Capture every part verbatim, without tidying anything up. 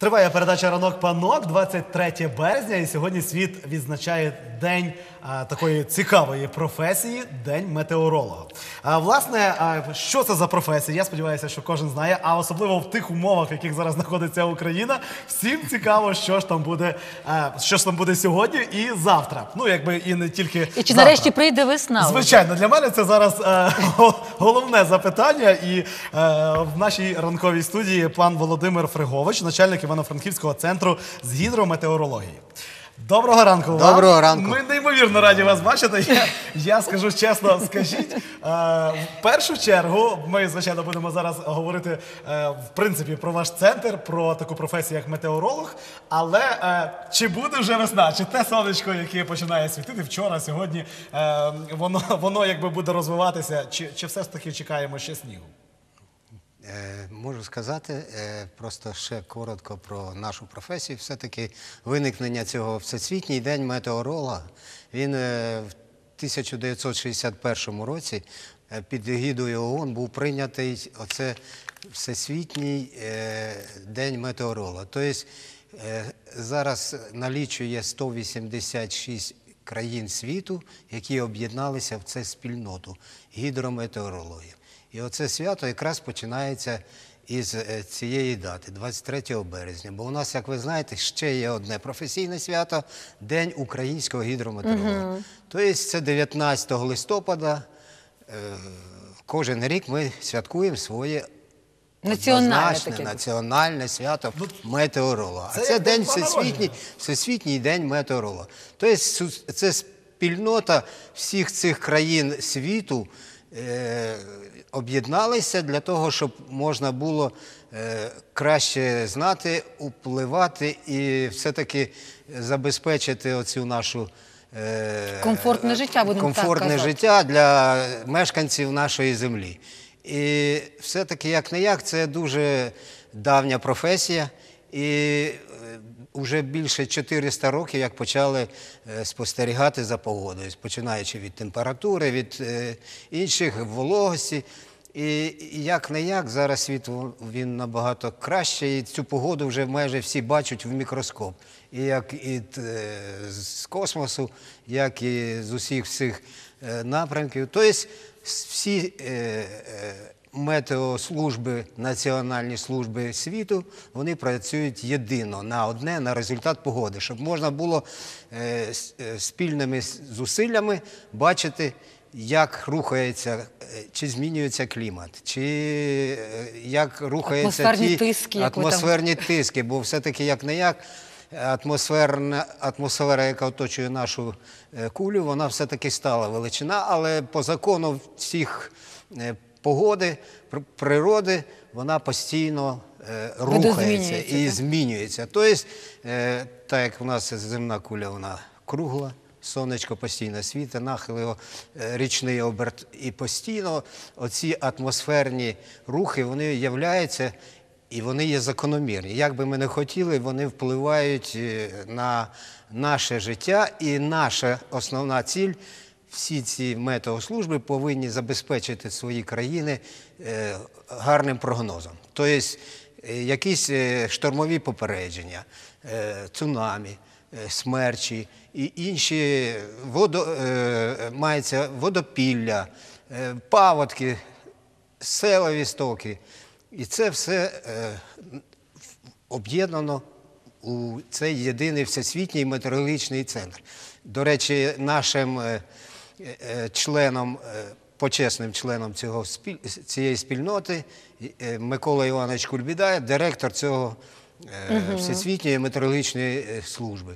Триває передача «Ранок панок», двадцять третє березня, і сьогодні світ відзначає день а, такої цікавої професії – День метеоролога. А, власне, а, що це за професія? Я сподіваюся, що кожен знає, а особливо в тих умовах, в яких зараз знаходиться Україна, всім цікаво, що ж там буде, а, що ж там буде сьогодні і завтра. Ну, якби і не тільки І чи завтра. нарешті прийде весна? Звичайно, для мене це зараз е, головне запитання. І е, в нашій ранковій студії пан Володимир Фригович, начальник Івано-Франківського центру з гідрометеорології. Доброго ранку вам. Доброго ранку. Ми неймовірно раді вас бачити. Я, я скажу чесно, скажіть, е, в першу чергу, ми, звичайно, будемо зараз говорити, е, в принципі, про ваш центр, про таку професію, як метеоролог, але е, чи буде вже весна? Чи те сонечко, яке починає світити вчора, сьогодні, е, воно, воно якби буде розвиватися, чи, чи все ж таки чекаємо ще снігу? Е, можу сказати, е, просто ще коротко про нашу професію. Все-таки виникнення цього Всесвітній день метеоролога, він е, в тисяча дев'ятсот шістдесят першому році е, під егідою ООН був прийнятий оце Всесвітній е, день метеоролога. Тобто е, зараз налічує сто вісімдесят шість країн світу, які об'єдналися в цю спільноту гідрометеорологів. І оце свято якраз починається із цієї дати, двадцять третього березня. Бо у нас, як ви знаєте, ще є одне професійне свято – День українського гідрометеоролога. Угу. Тобто це дев'ятнадцятого листопада, кожен рік ми святкуємо своє національне, таке. національне свято метеоролога. А це, це день всесвітній, всесвітній день метеоролога. Тобто це спільнота всіх цих країн світу, Е, об'єдналися для того, щоб можна було е, краще знати, впливати і все-таки забезпечити оцю нашу е, комфортне життя, будемо комфортне так казати. життя для мешканців нашої землі. І все-таки, як-не-як, це дуже давня професія. І вже більше чотириста років, як почали спостерігати за погодою, починаючи від температури, від е, інших, вологості. І як-не-як, зараз світ він набагато краще, і цю погоду вже майже всі бачать в мікроскоп. І як і е, з космосу, як і з усіх всіх е, напрямків. Тобто всі е, е, метеослужби, національні служби світу, вони працюють єдино на одне, на результат погоди, щоб можна було е, спільними зусиллями бачити, як рухається, чи змінюється клімат, чи як рухаються атмосферні ті тиски, атмосферні тиски, бо все-таки як-не-як атмосферна, атмосфера, яка оточує нашу кулю, вона все-таки стала величина, але по закону всіх погоди, природи, вона постійно е, рухається і так? змінюється. Тобто, е, так як у нас земна куля, вона кругла, сонечко постійно світить, нахил його, е, річний оберт, і постійно оці атмосферні рухи, вони являються, і вони є закономірні. Як би ми не хотіли, вони впливають на наше життя, і наша основна ціль – всі ці метеослужби повинні забезпечити свої країни е, гарним прогнозом. Тобто, е, якісь е, штормові попередження, е, цунамі, е, смерчі і інші водо, е, мається водопілля, е, паводки, селові стоки. І це все е, об'єднано у цей єдиний всесвітній метеорологічний центр. До речі, нашим е, членом, почесним членом цього, цієї спільноти Микола Іванович Кульбіда, директор цього угу. Всесвітньої метеорологічної служби.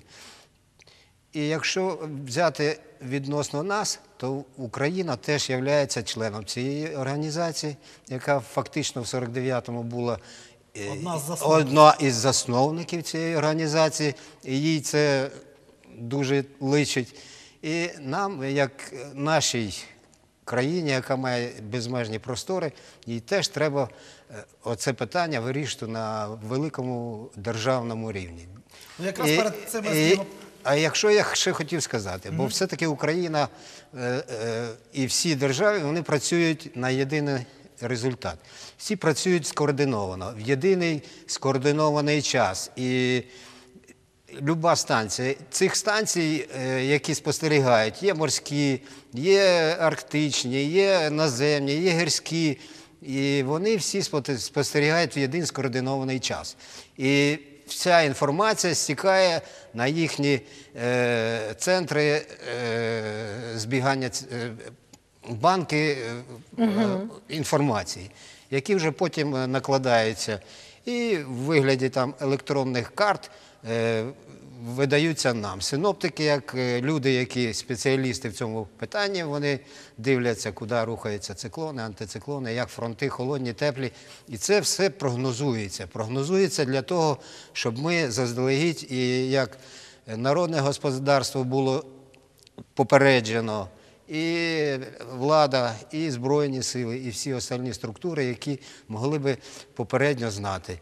І якщо взяти відносно нас, то Україна теж є членом цієї організації, яка фактично в сорок дев'ятому була одна з, одна із засновників цієї організації, і їй це дуже личить. І нам, як нашій країні, яка має безмежні простори, їй теж треба оце питання вирішити на великому державному рівні. Ну, якраз і, перед цим і, а якщо я ще хотів сказати, mm-hmm. бо все-таки Україна е, е, і всі держави, вони працюють на єдине результат. Всі працюють скоординовано, в єдиний скоординований час. І люба станція, цих станцій, е, які спостерігають, є морські, є арктичні, є наземні, є гірські, і вони всі споте- спостерігають в єдиний скоординований час. І вся інформація стікає на їхні е, центри е, збігання, ц- е, банки е, е, інформації, які вже потім е, накладаються і в вигляді там електронних карт е, видаються нам. Синоптики, як е, люди, які спеціалісти в цьому питанні, вони дивляться, куди рухаються циклони, антициклони, як фронти, холодні, теплі. І це все прогнозується. Прогнозується для того, щоб ми заздалегідь, і як народне господарство було попереджено, і влада, і Збройні сили, і всі остальні структури, які могли би попередньо знати,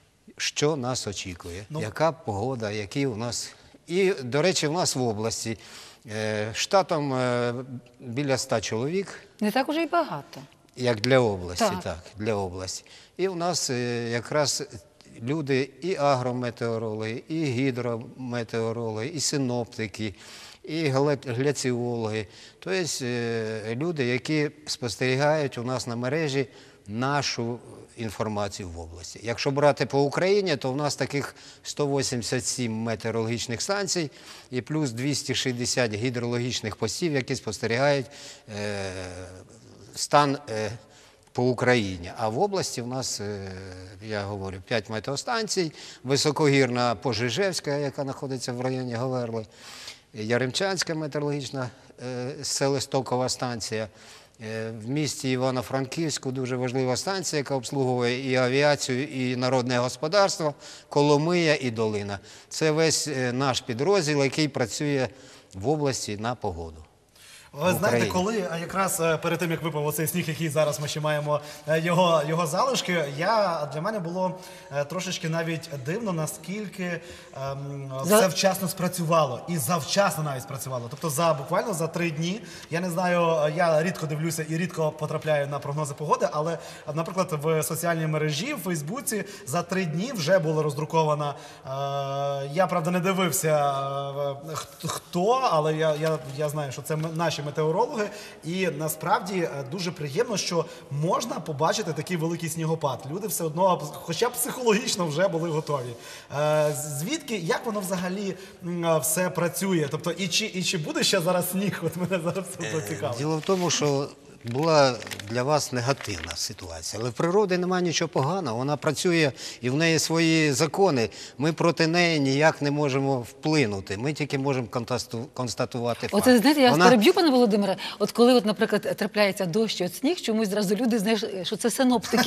що нас очікує, Ну, яка погода, які у нас. І, до речі, в нас в області е, штатом е, біля ста чоловік, Не так уже й багато. як для області, Так. так, для області. І у нас е, якраз люди і агрометеорологи, і гідрометеорологи, і синоптики, і гле- гляціологи. Тобто е, люди, які спостерігають у нас на мережі нашу інформацію в області. Якщо брати по Україні, то у нас таких сто вісімдесят сім метеорологічних станцій і плюс двісті шістдесят гідрологічних постів, які спостерігають е, стан е, по Україні. А в області в нас, е, я говорю, п'ять метеостанцій, високогірна Пожежевська, яка знаходиться в районі Говерли, Яремчанська метеорологічна е, селистокова станція, е, в місті Івано-Франківську дуже важлива станція, яка обслуговує і авіацію, і народне господарство, Коломия і Долина. Це весь е, наш підрозділ, який працює в області на погоду. Ви в знаєте, Україні. коли а якраз е, перед тим, як випав оцей сніг, який зараз ми ще маємо е, його, його залишки, я, для мене було е, трошечки навіть дивно, наскільки ем, За- все вчасно спрацювало. І завчасно навіть спрацювало. Тобто за буквально за три дні, я не знаю, я рідко дивлюся і рідко потрапляю на прогнози погоди, але, наприклад, в соціальній мережі, в Фейсбуці за три дні вже була роздрукована, е, я, правда, не дивився е, хт- хто, але я, я, я знаю, що це м- наші метеорологи, і насправді е, дуже приємно, що можна побачити такий великий снігопад. Люди все одно, хоча б психологічно, вже були готові. Е, Звідки, як воно взагалі м, е, все працює? Тобто, і чи, і чи буде ще зараз сніг? От мене зараз все це цікаво. Діло в тому, що була для вас негативна ситуація, але в природі немає нічого поганого, вона працює і в неї свої закони. Ми проти неї ніяк не можемо вплинути, ми тільки можемо контасту- констатувати факт. Оце, знаєте, я вас Вона- переб'ю, пане Володимире. От коли, от, наприклад, трапляється дощ і от сніг, чомусь зразу люди знаєш, що це синоптики.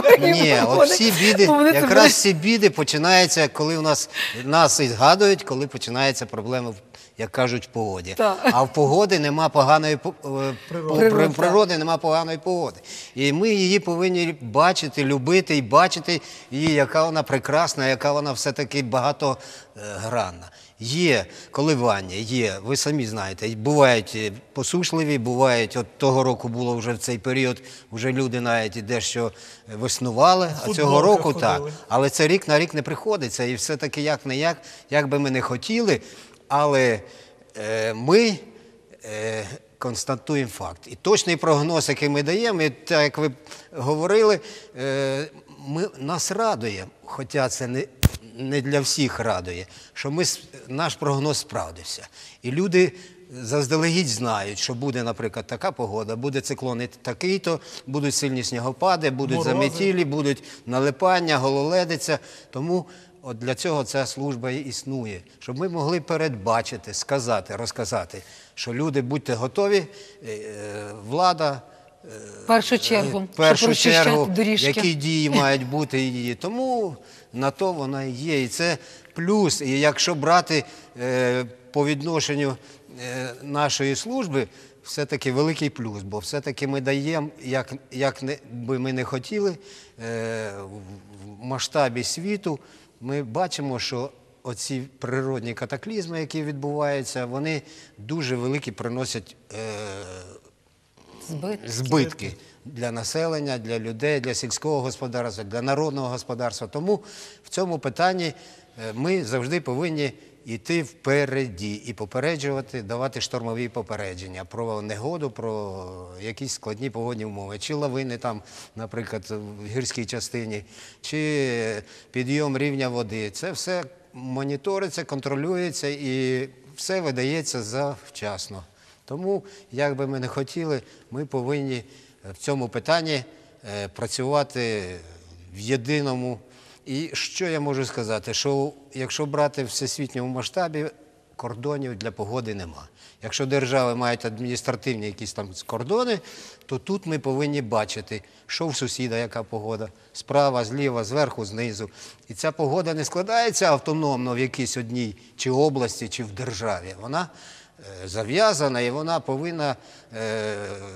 Ні, от всі біди, Бо вони це якраз всі біди починаються, коли у нас, нас і згадують, коли починаються проблеми, як кажуть, в погоді. Так. А в погоди нема поганої по- е, Природи. при- природи, нема поганої погоди. І ми її повинні бачити, любити і бачити її, яка вона прекрасна, яка вона все-таки багатогранна. Є коливання, є, ви самі знаєте, бувають е, посушливі, бувають, от того року було вже в цей період, вже люди навіть і дещо веснували, а цього Футболках року так. ходили. Але це рік на рік не приходиться, і все-таки як не як, як би ми не хотіли, але е, ми е, констатуємо факт. І точний прогноз, який ми даємо, і так як ви говорили, е, ми, нас радує, хоча це не, не для всіх радує, що ми, с- наш прогноз справдився. І люди заздалегідь знають, що буде, наприклад, така погода, буде циклон такий-то, будуть сильні снігопади, будуть Морози. заметілі, будуть налипання, гололедиця. Тому от для цього ця служба і існує, щоб ми могли передбачити, сказати, розказати, що люди, будьте готові, е, е, влада, В першу чергу, в першу щоб розчищати чергу, доріжки. які дії мають бути її. Тому на то вона і є. І це плюс. І якщо брати е, по відношенню е, нашої служби, все-таки великий плюс, бо все-таки ми даємо, як, як не, би ми не хотіли, е, в масштабі світу, ми бачимо, що оці природні катаклізми, які відбуваються, вони дуже великі приносять е, Збитки. збитки для населення, для людей, для сільського господарства, для народного господарства. Тому в цьому питанні е, ми завжди повинні йти впереді і попереджувати, давати штормові попередження про негоду, про якісь складні погодні умови, чи лавини там, наприклад, в гірській частині, чи підйом рівня води. Це все моніториться, контролюється і все видається завчасно. Тому, як би ми не хотіли, ми повинні в цьому питанні е, працювати в єдиному. І що я можу сказати, що якщо брати в всесвітньому масштабі, кордонів для погоди нема. Якщо держави мають адміністративні якісь там кордони, то тут ми повинні бачити, що в сусіда, яка погода, справа, зліва, зверху, знизу. І ця погода не складається автономно в якійсь одній чи області, чи в державі. Вона е, зав'язана і вона повинна е,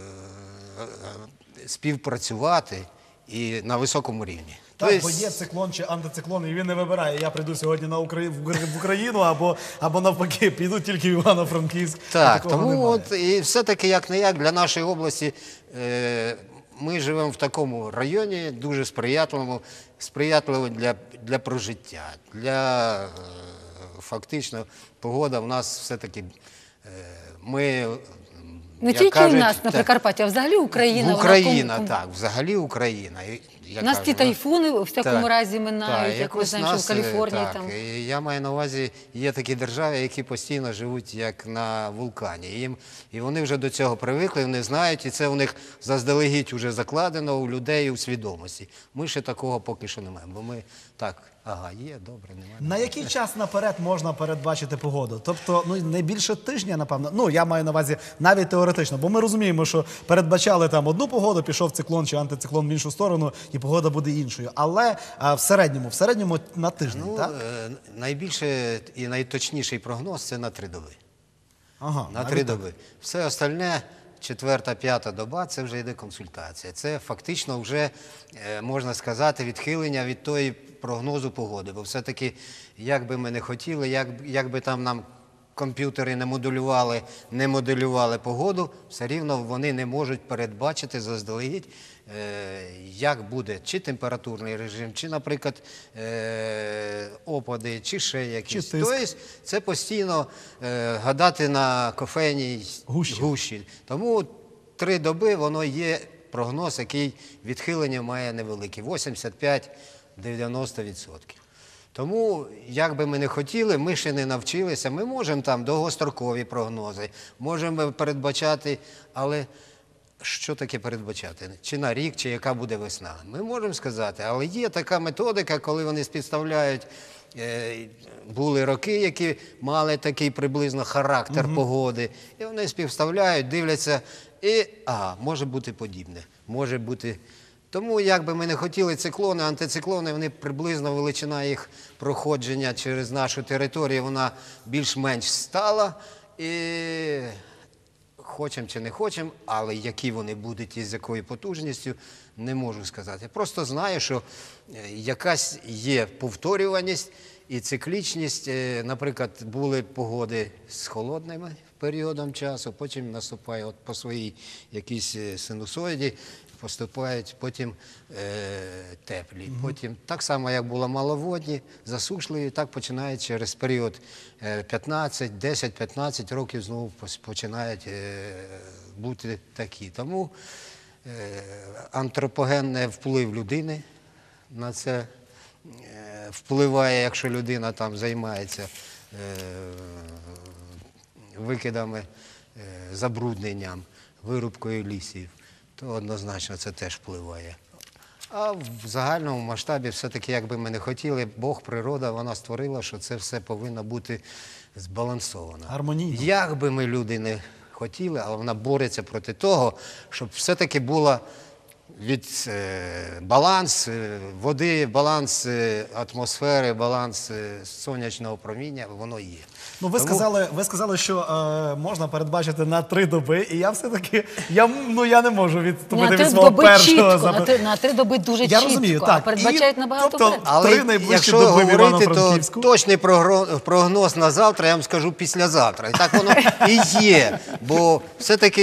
співпрацювати і на високому рівні. Так, Тобто, бо є циклон чи антициклон, і він не вибирає, я прийду сьогодні на Украї... в Україну, або, або навпаки, піду тільки в Івано-Франківськ. так, Такого тому немає. от, і все-таки, як-не-як, для нашої області е, ми живемо в такому районі, дуже сприятливому, сприятливо для, для прожиття. Для, е, фактично, погода в нас все-таки, е, ми... Не як тільки кажуть, у нас на так, Прикарпатті, а взагалі Україна. Україна, вона... так, взагалі Україна. І, я У нас кажу, ті вона- тайфуни в всякому Так, разі минають, так, як ми якось знаємо, що в нас, е, Каліфорнії так, там. і я маю на увазі, є такі держави, які постійно живуть як на вулкані. І, їм, і вони вже до цього привикли, вони знають, і це у них заздалегідь вже закладено у людей у свідомості. Ми ще такого поки що не маємо, бо ми так, ага, є, добре, немає. На який час наперед можна передбачити погоду? Тобто, ну, не більше тижня, напевно. Ну, я маю на увазі навіть теоретично, бо ми розуміємо, що передбачали там одну погоду, пішов циклон чи антициклон в іншу сторону, і погода буде іншою. Але а, в середньому, в середньому на тиждень, Ну, так? е, найбільше і найточніший прогноз – це на три доби. Ага, На навіть три так. доби. Все остальне, четверта, п'ята доба, це вже йде консультація. Це фактично вже, е, можна сказати, відхилення від тої прогнозу погоди. Бо все-таки, як би ми не хотіли, як, як би там нам комп'ютери не моделювали, не моделювали погоду, все рівно вони не можуть передбачити заздалегідь, е, як буде чи температурний режим, чи, наприклад, е, опади, чи ще якісь. Чи тиск. Тобто це постійно е, гадати на кофейній Гущі. гущі. Тому три доби воно є прогноз, який відхилення має невелике – вісімдесят п'ять - дев'яносто відсотків. Тому, як би ми не хотіли, ми ще не навчилися. Ми можемо там довгострокові прогнози, можемо передбачати, але що таке передбачати? Чи на рік, чи яка буде весна? Ми можемо сказати, але є така методика, коли вони співставляють, е, були роки, які мали такий приблизно характер погоди, і вони співставляють, дивляться, і, а, може бути подібне, може бути... Тому, як би ми не хотіли, циклони, антициклони, вони приблизно, величина їх проходження через нашу територію, вона більш-менш стала. І хочемо чи не хочемо, але які вони будуть і з якою потужністю, не можу сказати. Просто знаю, що якась є повторюваність і циклічність. Наприклад, були погоди з холодними періодом часу, потім наступає от по своїй якійсь синусоїді, поступають потім е, теплі. Угу. Потім так само, як було маловодні, засушливі, так починають через період п'ятнадцять, десять п'ятнадцять років знову починають е, бути такі. Тому е, антропогенний вплив людини на це е, впливає, якщо людина там займається е, викидами, е, забрудненням, вирубкою лісів, то однозначно це теж впливає. А в загальному масштабі все-таки, як би ми не хотіли, Бог, природа, вона створила, що це все повинно бути збалансовано. Гармонійно. Як би ми, люди, не хотіли, але вона бореться проти того, щоб все-таки була від е, баланс е, води, баланс е, атмосфери, баланс е, сонячного проміння, воно є. Ну, ви, Тому... сказали, ви сказали, що е, можна передбачити на три доби, і я все-таки, я, ну, я не можу На відступити три від свого доби першого чітко, на запитання. три, на три доби дуже Я чітко, розумію, а так. передбачають І, набагато тобто, вперед. Але Три найближчі якщо доби в говорити, то Івано-Франківську. точний прогро- прогноз на завтра, я вам скажу післязавтра. І так воно і є. Бо все-таки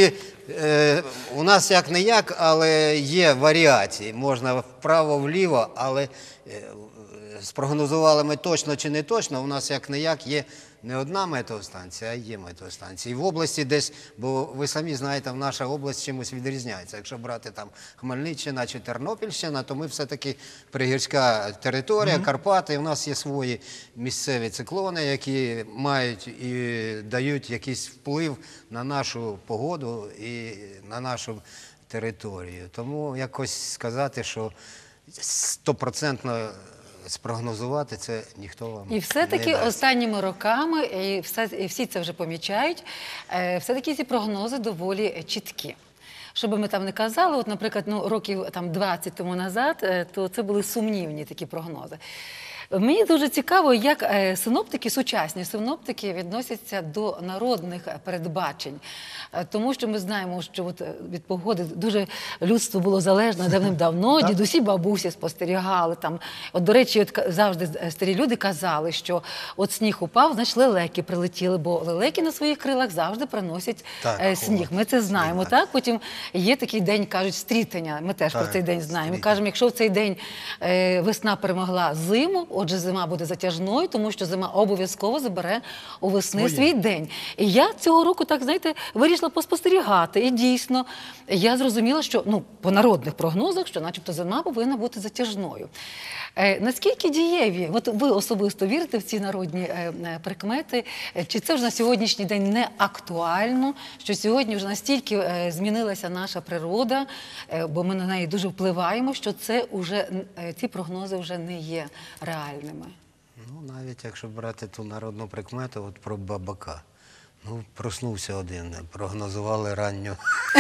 е, у нас як не як, але є варіації. Можна вправо-вліво, але е, спрогнозували ми точно чи не точно, у нас як не як є не одна метеостанція, а є метеостанції. В області десь, бо ви самі знаєте, наша область чимось відрізняється. Якщо брати там Хмельниччина чи Тернопільщина, то ми все-таки пригірська територія, mm-hmm. Карпати, у нас є свої місцеві циклони, які мають і дають якийсь вплив на нашу погоду і на нашу територію. Тому якось сказати, що стопроцентно спрогнозувати це ніхто вам не дасть. І все-таки останніми роками, і, все, і всі це вже помічають, е, все-таки ці прогнози доволі чіткі. Що би ми там не казали, от, наприклад, ну, років там, двадцять тому назад, е, то це були сумнівні такі прогнози. Мені дуже цікаво, як е, синоптики, сучасні синоптики відносяться до народних передбачень. Е, тому що ми знаємо, що от від погоди дуже людство було залежне давним-давно, дідусі, бабусі спостерігали. Там. От, до речі, от, завжди старі люди казали, що от сніг упав, значить лелеки прилетіли, бо лелеки на своїх крилах завжди приносять так, е, сніг. Ми це знаємо, сніг, так. так? Потім є такий день, кажуть, стрітення. Ми теж так, про цей день знаємо. стрітення. Кажемо, якщо в цей день е, весна перемогла зиму, отже, зима буде затяжною, тому що зима обов'язково забере у весни свій день. І я цього року, так, знаєте, вирішила поспостерігати. І дійсно, я зрозуміла, що, ну, по народних прогнозах, що начебто зима повинна бути затяжною. Е, наскільки дієві, от ви особисто вірите в ці народні е, прикмети, е, чи це вже на сьогоднішній день не актуально, що сьогодні вже настільки е, змінилася наша природа, е, бо ми на неї дуже впливаємо, що це уже, е, ці прогнози вже не є реальними? Ну, навіть якщо брати ту народну прикмету, от про бабака. Ну, проснувся один, прогнозували ранню.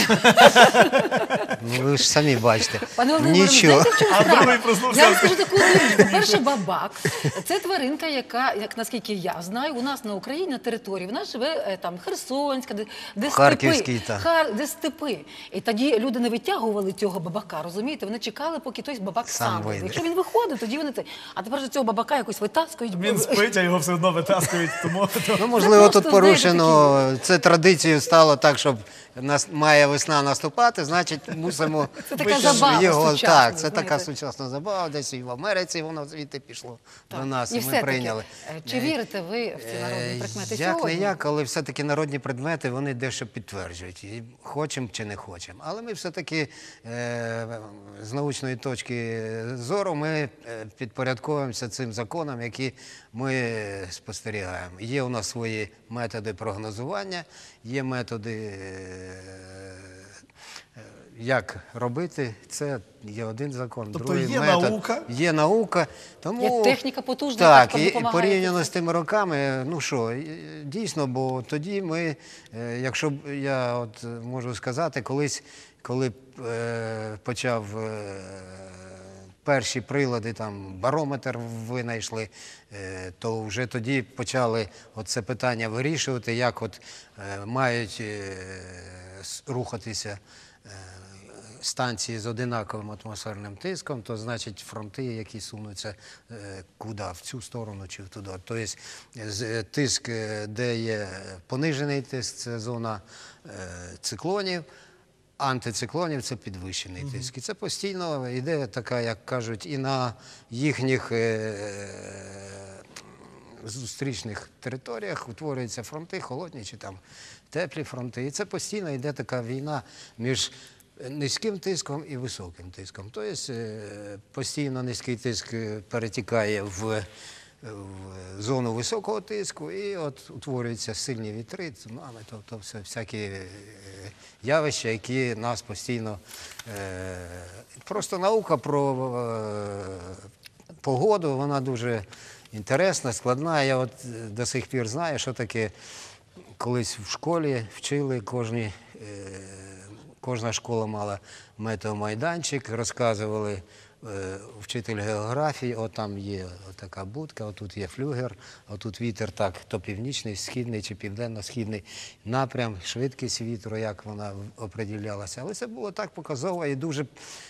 Ну, ви ж самі бачите. Пане Володимире, Нічого. знаєте, в чому А справа? другий проснувся. Я вам скажу таку річ. По-перше, бабак – це тваринка, яка, як наскільки я знаю, у нас на Україні, на території, вона живе е, там Херсонська, де, де Харківський, степи. так. Хар, де степи. І тоді люди не витягували цього бабака, розумієте? Вони чекали, поки той бабак Сам сам вийде. вийде. Якщо він виходить, тоді вони це. А тепер же цього бабака якось витаскують. Він спить, а його все одно витаскують. Тому Ну, можливо, просто, тут знаєте, порушено, це традицією стало так, щоб нас має весна наступати, значить мусимо Це така вище забава його. сучасна, Так, це знаєте. така сучасна забава, десь і в Америці воно звідти пішло до нас, І і ми все-таки, прийняли. е, чи вірите ви в ці народні прикмети Як сьогодні? не як, але все-таки народні предмети, вони дещо підтверджують. І хочемо чи не хочемо. Але ми все-таки е, з научної точки зору ми е, підпорядковуємося цим законам, які ми спостерігаємо. Є у нас свої методи прогнозування, є методи, е, як робити. Це є один закон, Тобто другий є метод. наука? Є наука. Тому, Є техніка потужна, так, яка і допомагає. порівняно з тими роками, ну що, дійсно, бо тоді ми, е, якщо б я от можу сказати, колись, коли е, почав е, перші прилади, там, барометр винайшли, е, то вже тоді почали це питання вирішувати, як от е, мають е, рухатися е, станції з одинаковим атмосферним тиском, то значить фронти, які сунуться е, куди, в цю сторону чи туди. Тобто з- тиск, е, де є понижений тиск, це зона е, циклонів, антициклонів – це підвищений тиск. І це постійно йде така, як кажуть, і на їхніх е, зустрічних територіях утворюються фронти, холодні чи там теплі фронти. І це постійно йде така війна між низьким тиском і високим тиском. Тобто е, постійно низький тиск е, перетікає в, в зону високого тиску, і от утворюються сильні вітри, цунами, тобто все, всякі е, явища, які нас постійно... Е, просто наука про е, погоду, вона дуже інтересна, складна. Я от до сих пір знаю, що таке колись в школі вчили, кожні, е, кожна школа мала метеомайданчик, розказували е, вчитель географії, от там є така будка, отут є флюгер, отут вітер так, то північний, східний чи південно-східний напрям, швидкість вітру, як вона определялася. Але це було так показово і дуже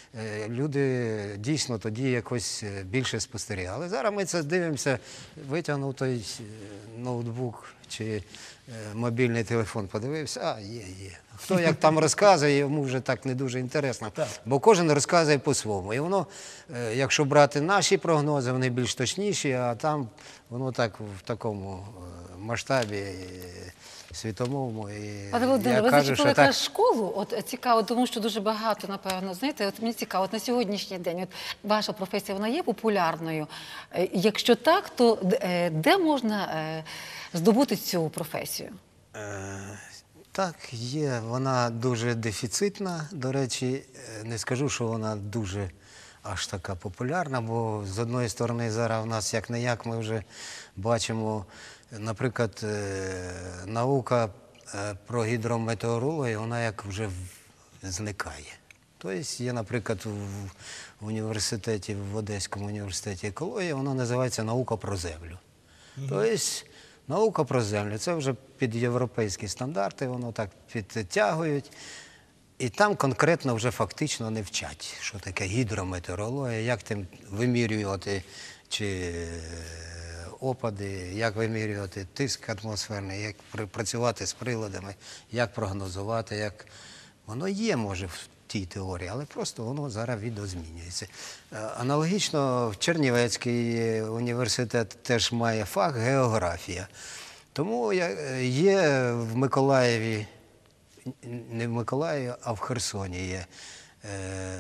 е, люди дійсно тоді якось е, більше спостерігали. Зараз ми це дивимося, витягнув той е, ноутбук чи е, мобільний телефон, подивився, а є, є. Хто як там розказує, йому вже так не дуже інтересно, Так. бо кожен розказує по-своєму. І воно, е, якщо брати наші прогнози, вони більш точніші, а там воно так в такому е, масштабі е, світовому. І Пане Володимире, я ви кажу, зачепили що якраз так, школу. От цікаво, тому що дуже багато, напевно, знаєте, от мені цікаво, от на сьогоднішній день, от ваша професія, вона є популярною? Е, Якщо так, то д- е, де можна е, здобути цю професію? Е, Так, є. Вона дуже дефіцитна. До речі, е, не скажу, що вона дуже аж така популярна, бо з одної сторони зараз в нас як-не-як ми вже бачимо, наприклад, е, наука е, про гідрометеорологію, вона як вже в- зникає. Тобто є, наприклад, в в університеті, в Одеському університеті екології, вона називається «Наука про землю». Тобто наука про землю, це вже під європейські стандарти, воно так підтягують. І там конкретно вже фактично не вчать, що таке гідрометеорологія, як тим вимірювати чи е, опади, як вимірювати тиск атмосферний, як пр- працювати з приладами, як прогнозувати, як воно є, може, в тій теорії, але просто воно зараз відозмінюється. Е, Аналогічно в Чернівецький університет теж має фах географія. Тому я- е, є в Миколаєві, не в Миколаєві, а в Херсоні є е,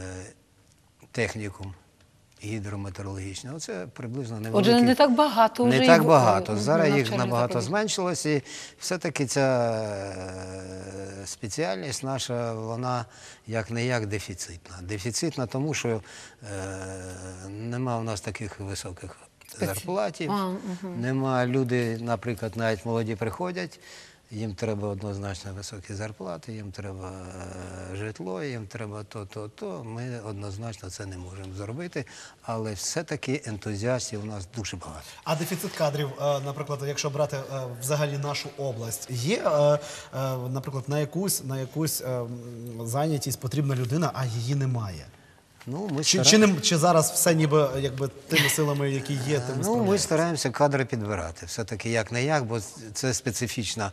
технікум гідрометеорологічний. Оце приблизно невеликий. Отже, не так багато вже Не і так в- багато. в Зараз їх навчальних набагато закладах. зменшилось, і все-таки ця е, спеціальність наша, вона як-не-як дефіцитна. Дефіцитна тому, що е, нема в нас таких високих зарплатів, А, нема люди, наприклад, навіть молоді приходять, їм треба однозначно високі зарплати, їм треба е, житло, їм треба то, то, то. Ми однозначно це не можемо зробити, але все-таки ентузіастів у нас дуже багато. А дефіцит кадрів, е, наприклад, якщо брати е, взагалі нашу область, є, е, е, наприклад, на якусь, на якусь е, м, зайнятість потрібна людина, а її немає. Ну, ми Чи, стараємося- чи, не, чи зараз все ніби якби тими силами, які є, тими Ну, ми справляється? стараємося кадри підбирати. Все-таки як-не-як, бо це специфічна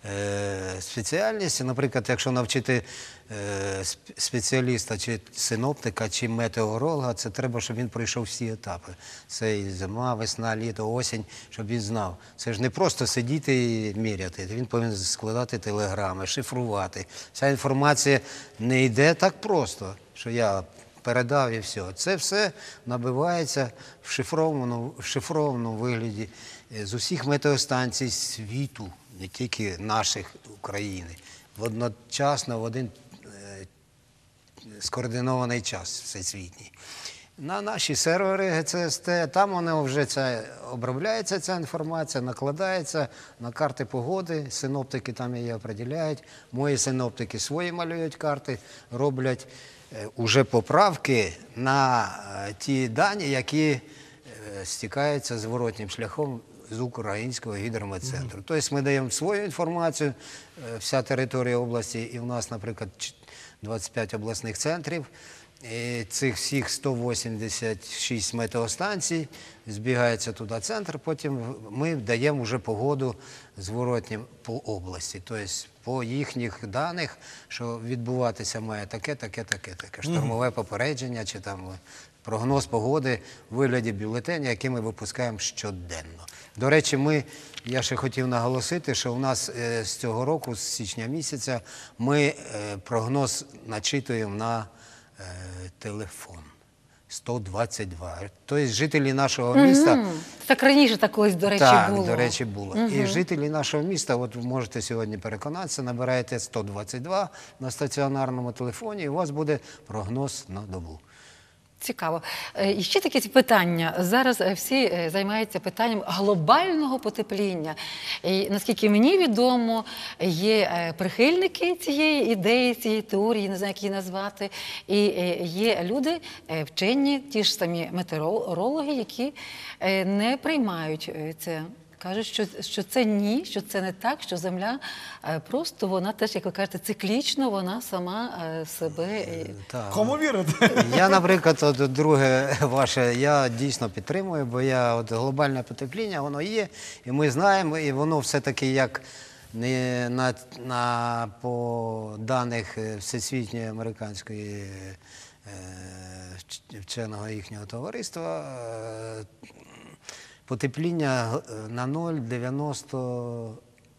е, спеціальність. Наприклад, якщо навчити е, сп- спеціаліста, чи синоптика, чи метеоролога, це треба, щоб він пройшов всі етапи. Це і зима, весна, літо, осінь, щоб він знав. Це ж не просто сидіти і міряти. Він повинен складати телеграми, шифрувати. Вся інформація не йде так просто, що я передав і все. Це все набивається в шифрованому, в шифрованому вигляді е, з усіх метеостанцій світу, не тільки наших, України, одночасно в один е, скоординований час всесвітній. На наші сервери Г Ц С Т, там воно вже це, обробляється ця інформація, накладається на карти погоди, синоптики там її определяють, мої синоптики свої малюють карти, роблять е, уже поправки на е, ті дані, які е, стікаються зворотнім шляхом з Українського гідрометцентру. Тобто ми даємо свою інформацію, е, вся територія області, і в нас, наприклад, ч- двадцять п'ять обласних центрів. І цих всіх сто вісімдесят шість метеостанцій збігається туди центр, потім ми даємо вже погоду зворотнім по області. Тобто по їхніх даних, що відбуватися має таке, таке, таке, таке. Штормове попередження чи там прогноз погоди в вигляді бюлетеня, який ми випускаємо щоденно. До речі, ми, я ще хотів наголосити, що у нас е, з цього року, з січня місяця, ми е, прогноз начитуємо на е, телефон сто двадцять два. Тобто жителі нашого міста... Мгм. Так раніше так колись, до речі, Так, було. до речі, було. І жителі нашого міста, от ви можете сьогодні переконатися, набираєте сто двадцять два на стаціонарному телефоні, і у вас буде прогноз на добу. Цікаво. Е, І ще таке питання. Зараз е, всі е, займаються питанням глобального потепління. І, наскільки мені відомо, є е, прихильники цієї ідеї, цієї теорії, не знаю, як її назвати. І е, є люди, е, вчені, ті ж самі метеорологи, які е, не приймають е, це Кажуть, що, що це ні, що це не так, що Земля е, просто вона теж, як ви кажете, циклічно, вона сама е, себе... е, Так. Кому вірити? Я, наприклад, от друге ваше, я дійсно підтримую, бо я от глобальне потепління, воно є, і ми знаємо, і воно все-таки як не на, на по даних Всесвітньої американської е, вченого їхнього товариства, е, потепління на нуль цілих дев'яносто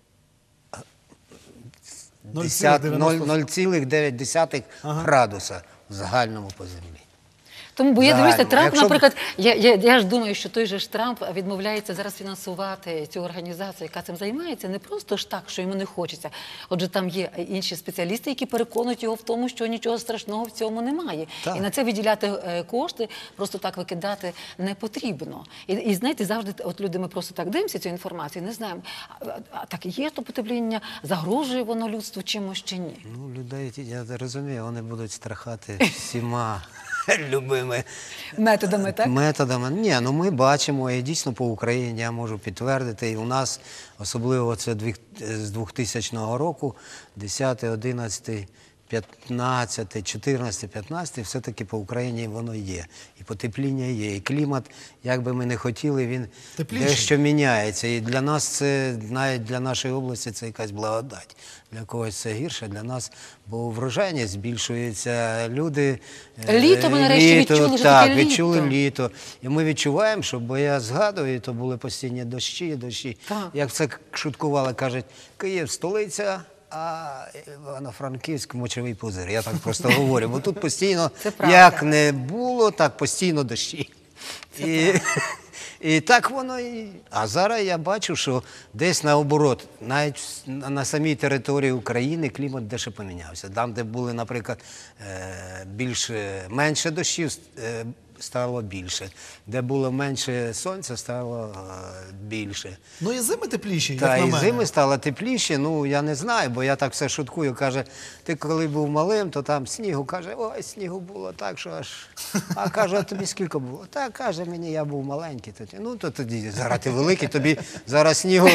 нуль цілих дев'ять десятих градуса в загальному по землі. Тому, бо я Загально. дивлюся, Трамп, Якщо б- наприклад, я, я, я ж думаю, що той же ж Трамп відмовляється зараз фінансувати цю організацію, яка цим займається, не просто ж так, що йому не хочеться. Отже, там є інші спеціалісти, які переконують його в тому, що нічого страшного в цьому немає. Так. І на це виділяти е, кошти, просто так викидати не потрібно. І, і знаєте, завжди, от люди, ми просто так дивимося цю інформацію, не знаємо, а, а так є то потепління, загрожує воно людству чимось чи ні? Ну, людей, я розумію, вони будуть страхати всіма любими Методами, так? методами. Ні, ну ми бачимо, і дійсно по Україні я можу підтвердити, і у нас, особливо це дві- з двохтисячного року, десятий, одинадцятий, п'ятнадцятий, чотирнадцятий, п'ятнадцятий, все-таки по Україні воно є. І потепління є, і клімат, як би ми не хотіли, він Тепліший. дещо міняється. І для нас це, навіть для нашої області, це якась благодать. Для когось це гірше, для нас, бо врожайність збільшується, люди... е, Літо ми нарешті відчули, що так, таке відчули літо. літо. І ми відчуваємо, що, бо я згадую, то були постійні дощі, дощі. Так. Як це шуткували, кажуть, Київ – столиця, а Івано-Франківськ – мочовий пузир. Я так просто говорю, бо тут постійно, Це правда. як не було, так постійно дощі. І, і так воно і... А зараз я бачу, що десь наоборот, навіть на на самій території України клімат дещо помінявся. Там, де були, наприклад, е, більше, менше дощів, е, стало більше. Де було менше сонця, стало е, більше. Ну і зими тепліші, Та як на і мене. зими стало тепліше, ну я не знаю, бо я так все шуткую. Каже, ти коли був малим, то там снігу, каже, ой, снігу було так, що аж. А каже, а тобі скільки було? Та каже мені, я був маленький тоді. Ну то тоді зараз ти великий, тобі зараз снігу.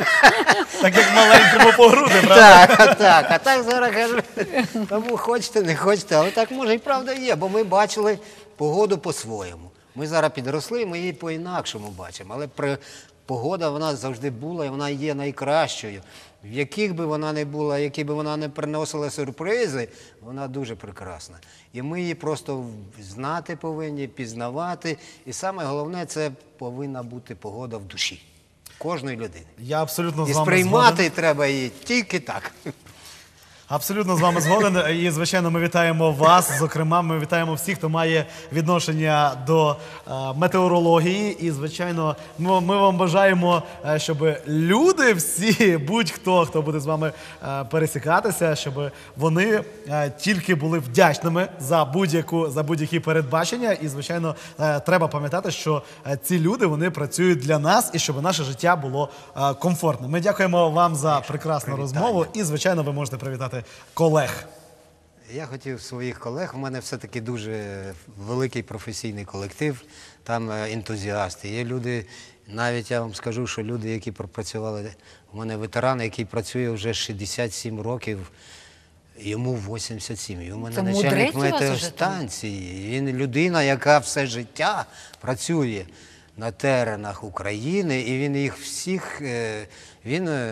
Так як маленькому по груди, правда? Так, так. А так зараз кажу, тому хочете, не хочете, але так може і правда є, бо ми бачили погоду по-своєму. Ми зараз підросли, ми її по-інакшому бачимо, але при... погода вона завжди була і вона є найкращою. В яких би вона не була, які би вона не приносила сюрпризи, вона дуже прекрасна. І ми її просто знати повинні, пізнавати. І саме головне, це повинна бути погода в душі кожної людини. Я абсолютно з І вами сприймати згоден. треба її тільки так. Абсолютно з вами згоден. І, звичайно, ми вітаємо вас. Зокрема, ми вітаємо всіх, хто має відношення до е, метеорології. І, звичайно, ми, ми вам бажаємо, е, щоб люди всі, будь-хто, хто буде з вами е, пересікатися, щоб вони е, тільки були вдячними за будь-яку за будь-які передбачення. І, звичайно, е, треба пам'ятати, що е, ці люди вони працюють для нас і щоб наше життя було е, комфортним. Ми дякуємо вам за прекрасну розмову. І, звичайно, ви можете привітати колег. Я хотів своїх колег, у мене все-таки дуже великий професійний колектив, там е, ентузіасти. Є люди, навіть я вам скажу, що люди, які пропрацювали, у мене ветеран, який працює вже шістдесят сім років, йому вісімдесят сім. І у мене Це начальник мудрець у вас уже там? метеостанції. Він людина, яка все життя працює на теренах України, і він їх всіх, е, він е,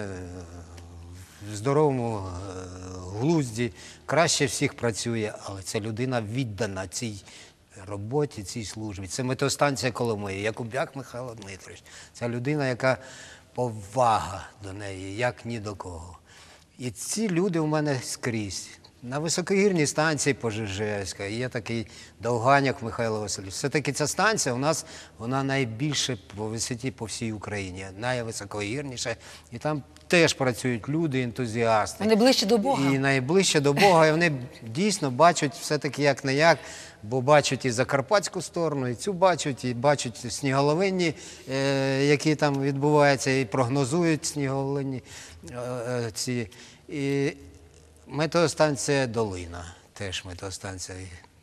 в здоровому е, глузді краще всіх працює, але це людина віддана цій роботі, цій службі. Це метеостанція Коломиї, Якуб'як Михайло Дмитрович. Це людина, яка повага до неї, як ні до кого. І ці люди у мене скрізь. На високогірній станції Пожежевська є такий Довганяк Михайло Васильович. Все-таки ця станція у нас, вона найбільше по висоті по всій Україні, найвисокогірніша. І там теж працюють люди, ентузіасти. Вони ближче до Бога. І найближче до Бога, і вони дійсно бачать все-таки як не як, бо бачать і закарпатську сторону, і цю бачать, і бачать сніголовинні, е, які там відбуваються, і прогнозують сніголовинні е, е, ці. І метеостанція Долина, теж метеостанція.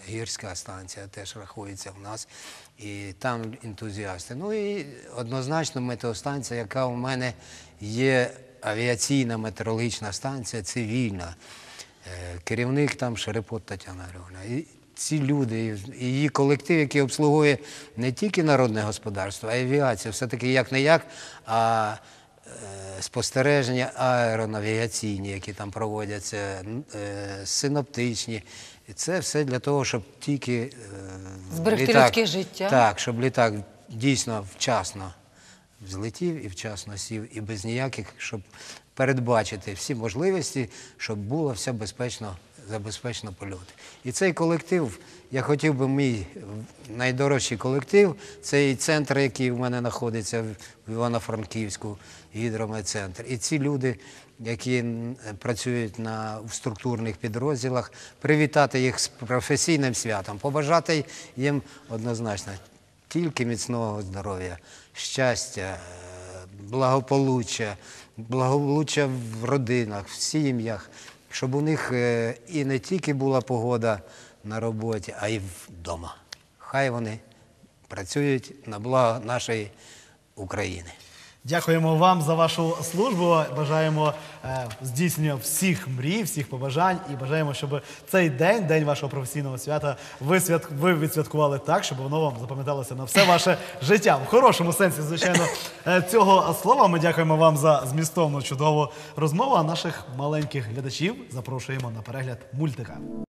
гірська станція теж рахується в нас, і там ентузіасти. Ну і однозначно метеостанція, яка у мене є, авіаційна метеорологічна станція, цивільна. Е, Керівник там Шерепот Тетяна Григорівна. І ці люди, і її колектив, який обслуговує не тільки народне господарство, а й авіацію, все-таки як-не-як, а е, спостереження аеронавігаційні, які там проводяться, е, синоптичні. І це все для того, щоб тільки е, Зберегти літак, людське життя. Так, щоб літак дійсно вчасно взлетів і вчасно сів, і без ніяких, щоб передбачити всі можливості, щоб було все безпечно, забезпечено польоти. І цей колектив, я хотів би мій найдорожчий колектив, цей центр, який в мене знаходиться в Івано-Франківську, гідрометцентр. І ці люди, які працюють на, в структурних підрозділах, привітати їх з професійним святом, побажати їм однозначно тільки міцного здоров'я, щастя, благополуччя, благополуччя в родинах, в сім'ях, щоб у них е, і не тільки була погода на роботі, а й вдома. Хай вони працюють на благо нашої України. Дякуємо вам за вашу службу. Бажаємо е, здійснення всіх мрій, всіх побажань і бажаємо, щоб цей день, день вашого професійного свята, ви, свят... ви відсвяткували так, щоб воно вам запам'яталося на все ваше життя. В хорошому сенсі, звичайно, е, цього слова. Ми дякуємо вам за змістовну, чудову розмову. А наших маленьких глядачів запрошуємо на перегляд мультика.